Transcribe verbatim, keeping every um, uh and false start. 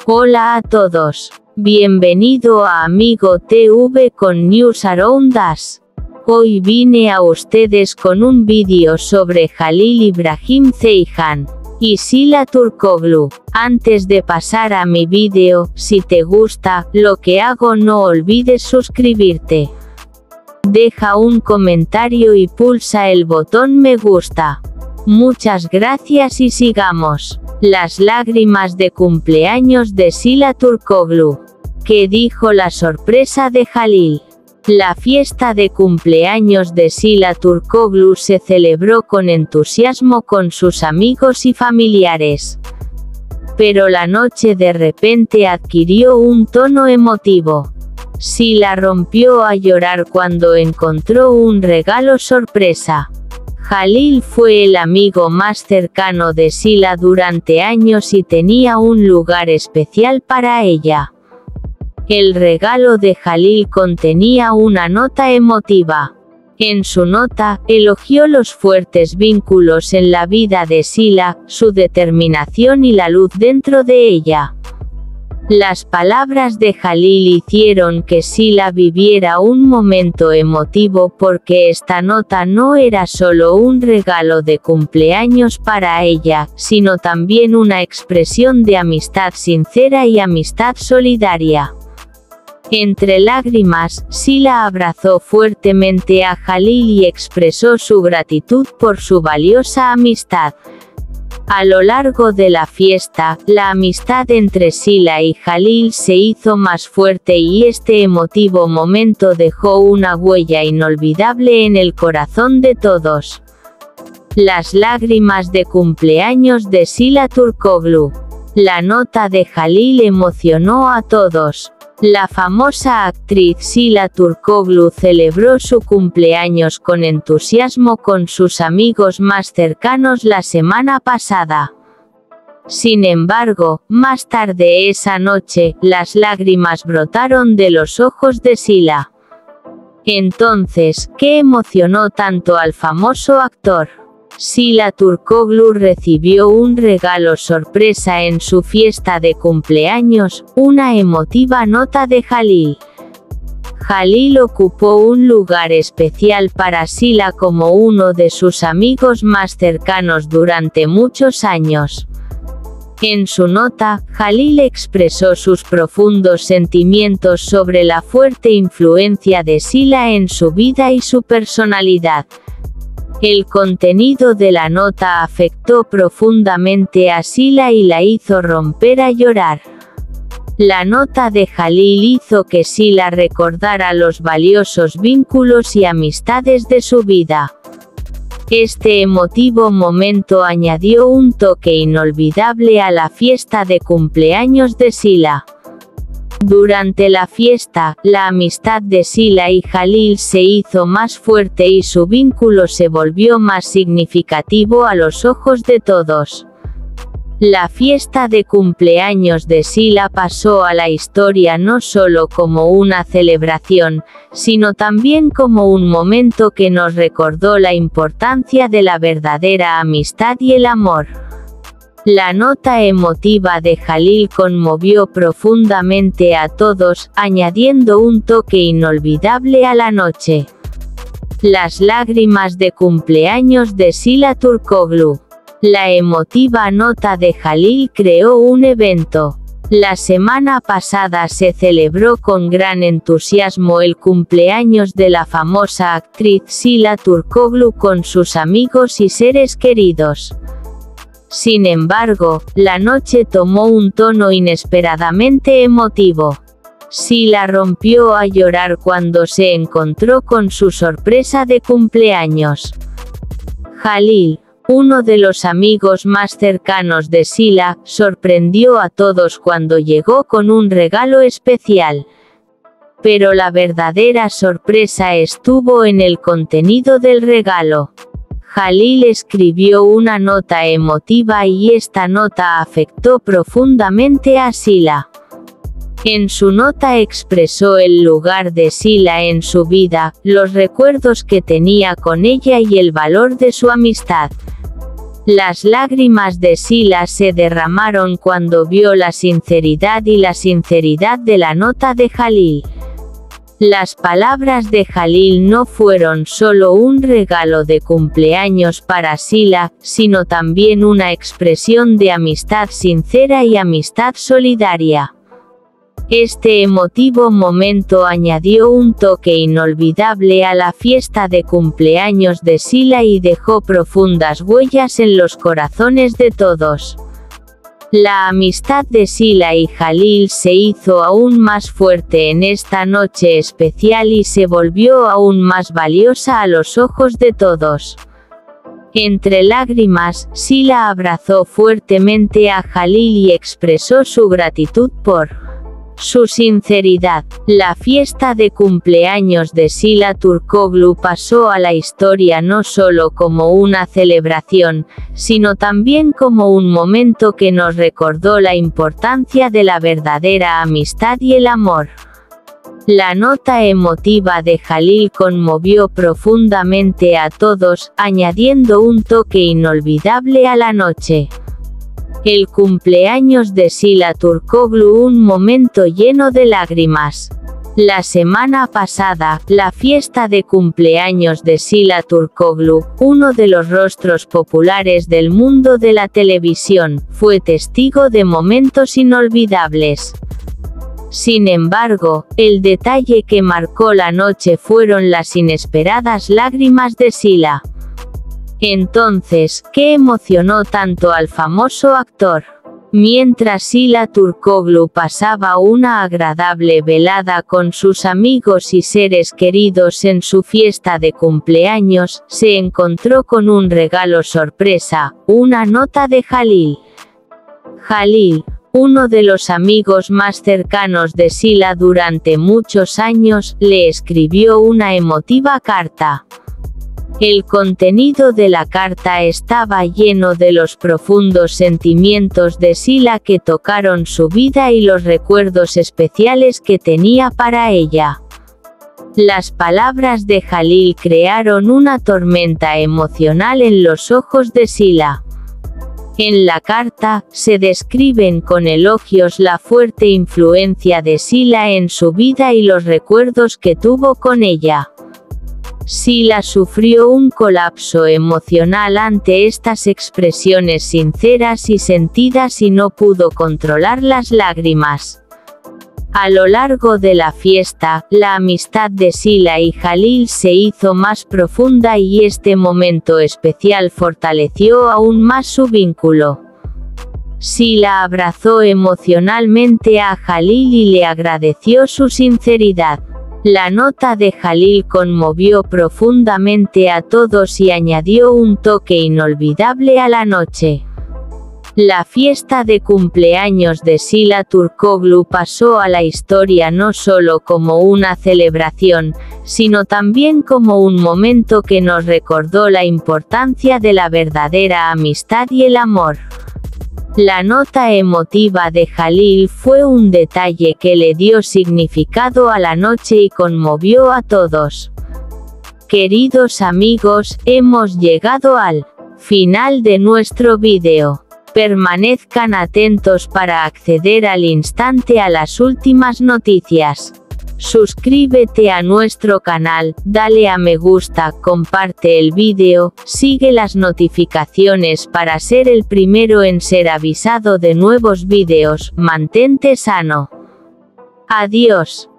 Hola a todos. Bienvenido a Amigo T V con News Around Us. Hoy vine a ustedes con un vídeo sobre Halil Ibrahim Ceyhan y Sila Turkoglu. Antes de pasar a mi vídeo, si te gusta lo que hago, no olvides suscribirte. Deja un comentario y pulsa el botón me gusta. Muchas gracias y sigamos. Las lágrimas de cumpleaños de Sila Turkoglu. ¿Qué dijo la sorpresa de Halil? La fiesta de cumpleaños de Sila Turkoglu se celebró con entusiasmo con sus amigos y familiares. Pero la noche de repente adquirió un tono emotivo. Sila rompió a llorar cuando encontró un regalo sorpresa. Halil fue el amigo más cercano de Sila durante años y tenía un lugar especial para ella. El regalo de Halil contenía una nota emotiva. En su nota, elogió los fuertes vínculos en la vida de Sila, su determinación y la luz dentro de ella. Las palabras de Halil hicieron que Sila viviera un momento emotivo porque esta nota no era solo un regalo de cumpleaños para ella, sino también una expresión de amistad sincera y amistad solidaria. Entre lágrimas, Sila abrazó fuertemente a Halil y expresó su gratitud por su valiosa amistad. A lo largo de la fiesta, la amistad entre Sila y Halil se hizo más fuerte y este emotivo momento dejó una huella inolvidable en el corazón de todos. Las lágrimas de cumpleaños de Sila Turkoglu. La nota de Halil emocionó a todos. La famosa actriz Sila Turkoglu celebró su cumpleaños con entusiasmo con sus amigos más cercanos la semana pasada. Sin embargo, más tarde esa noche, las lágrimas brotaron de los ojos de Sila. Entonces, ¿qué emocionó tanto al famoso actor? Sila Turkoglu recibió un regalo sorpresa en su fiesta de cumpleaños, una emotiva nota de Halil. Halil ocupó un lugar especial para Sila como uno de sus amigos más cercanos durante muchos años. En su nota, Halil expresó sus profundos sentimientos sobre la fuerte influencia de Sila en su vida y su personalidad. El contenido de la nota afectó profundamente a Sila y la hizo romper a llorar. La nota de Halil hizo que Sila recordara los valiosos vínculos y amistades de su vida. Este emotivo momento añadió un toque inolvidable a la fiesta de cumpleaños de Sila. Durante la fiesta, la amistad de Sila y Halil se hizo más fuerte y su vínculo se volvió más significativo a los ojos de todos. La fiesta de cumpleaños de Sila pasó a la historia no solo como una celebración, sino también como un momento que nos recordó la importancia de la verdadera amistad y el amor. La nota emotiva de Halil conmovió profundamente a todos, añadiendo un toque inolvidable a la noche. Las lágrimas de cumpleaños de Sila Turkoglu. La emotiva nota de Halil creó un evento. La semana pasada se celebró con gran entusiasmo el cumpleaños de la famosa actriz Sila Turkoglu con sus amigos y seres queridos. Sin embargo, la noche tomó un tono inesperadamente emotivo. Sila rompió a llorar cuando se encontró con su sorpresa de cumpleaños. Halil, uno de los amigos más cercanos de Sila, sorprendió a todos cuando llegó con un regalo especial. Pero la verdadera sorpresa estuvo en el contenido del regalo. Halil escribió una nota emotiva y esta nota afectó profundamente a Sila. En su nota expresó el lugar de Sila en su vida, los recuerdos que tenía con ella y el valor de su amistad. Las lágrimas de Sila se derramaron cuando vio la sinceridad y la sinceridad de la nota de Jalil. Las palabras de Jalil no fueron solo un regalo de cumpleaños para Sila, sino también una expresión de amistad sincera y amistad solidaria. Este emotivo momento añadió un toque inolvidable a la fiesta de cumpleaños de Sila y dejó profundas huellas en los corazones de todos. La amistad de Sila y Jalil se hizo aún más fuerte en esta noche especial y se volvió aún más valiosa a los ojos de todos. Entre lágrimas, Sila abrazó fuertemente a Jalil y expresó su gratitud por su sinceridad. La fiesta de cumpleaños de Sila Turkoglu pasó a la historia no solo como una celebración, sino también como un momento que nos recordó la importancia de la verdadera amistad y el amor. La nota emotiva de Jalil conmovió profundamente a todos, añadiendo un toque inolvidable a la noche. El cumpleaños de Sila Turkoglu, un momento lleno de lágrimas. La semana pasada, la fiesta de cumpleaños de Sila Turkoglu, uno de los rostros populares del mundo de la televisión, fue testigo de momentos inolvidables. Sin embargo, el detalle que marcó la noche fueron las inesperadas lágrimas de Sila. Entonces, ¿qué emocionó tanto al famoso actor? Mientras Sila Turkoglu pasaba una agradable velada con sus amigos y seres queridos en su fiesta de cumpleaños, se encontró con un regalo sorpresa, una nota de Jalil. Jalil, uno de los amigos más cercanos de Sila durante muchos años, le escribió una emotiva carta. El contenido de la carta estaba lleno de los profundos sentimientos de Sila que tocaron su vida y los recuerdos especiales que tenía para ella. Las palabras de Jalil crearon una tormenta emocional en los ojos de Sila. En la carta, se describen con elogios la fuerte influencia de Sila en su vida y los recuerdos que tuvo con ella. Sila sufrió un colapso emocional ante estas expresiones sinceras y sentidas y no pudo controlar las lágrimas. A lo largo de la fiesta, la amistad de Sila y Jalil se hizo más profunda y este momento especial fortaleció aún más su vínculo. Sila abrazó emocionalmente a Jalil y le agradeció su sinceridad. La nota de Jalil conmovió profundamente a todos y añadió un toque inolvidable a la noche. La fiesta de cumpleaños de Sila Turkoglu pasó a la historia no solo como una celebración, sino también como un momento que nos recordó la importancia de la verdadera amistad y el amor. La nota emotiva de Jalil fue un detalle que le dio significado a la noche y conmovió a todos. Queridos amigos, hemos llegado al final de nuestro vídeo. Permanezcan atentos para acceder al instante a las últimas noticias. Suscríbete a nuestro canal, dale a me gusta, comparte el vídeo, sigue las notificaciones para ser el primero en ser avisado de nuevos vídeos. Mantente sano. Adiós.